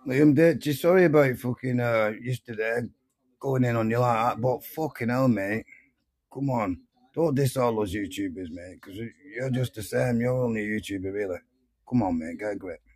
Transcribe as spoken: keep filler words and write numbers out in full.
Liam Ditchy, sorry about fucking uh, yesterday going in on you like that, but fucking hell, mate. Come on. Don't diss all those YouTubers, mate, because you're just the same. You're only a YouTuber, really. Come on, mate, get a grip.